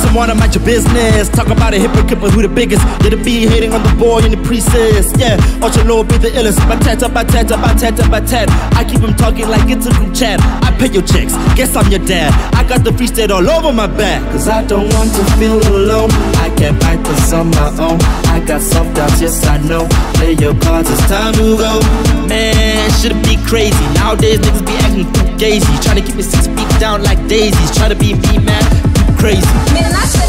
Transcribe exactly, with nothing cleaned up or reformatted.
someone to mind your business. Talk about a hypocrite, but who the biggest? Did it be hating on the boy in the precis? Yeah, Ocholo be the illest. Batata, batata, batata, batata. I keep him talking like it's a group chat. I pay your checks, guess I'm your dad. I got the free state all over my back. Cause I don't want to feel alone. I can't fight this on my own. I got soft doubts, yes I know. Play your cards, it's time to go. Man, should it be crazy? Nowadays niggas be acting too gazy. Trying to keep me six feet down like daisies. Trying to be me, man, crazy. Man, I